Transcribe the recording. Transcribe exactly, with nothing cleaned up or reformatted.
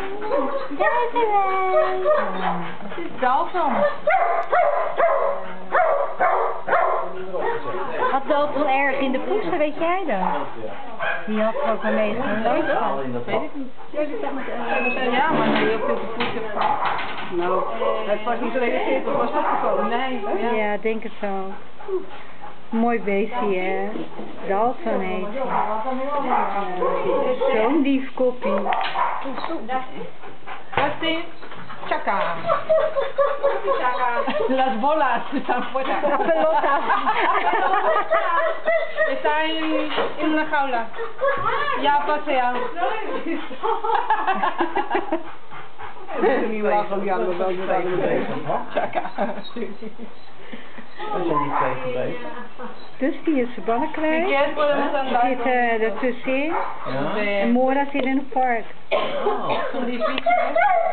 Daar zijn wij. Het is Dalton. Had Dalton erg in de poesten, weet jij dat? Die had er ook wel mee geweest. Weet ik niet. Ja, maar nee, op de voet heeft gehad. Nou, het was niet zo reageren, het was opgevallen. Nee, ja. Ja, denk het wel. Mooi beestje, hè? Dalton heet hij. Zo'n lief koppie. Dat is Chaka. Las bolas están fuera. La pelota. Está en, en una jaula. Ya paseado. Dat is niet waar van die andere wel Chaka. Dat zijn die twee geweest. Dus die is zijn ballen Si kwijt. quieres podemos Die andar zit con uh, ertussenin. Ja? En Mora zit in het park. Oh. son difíciles.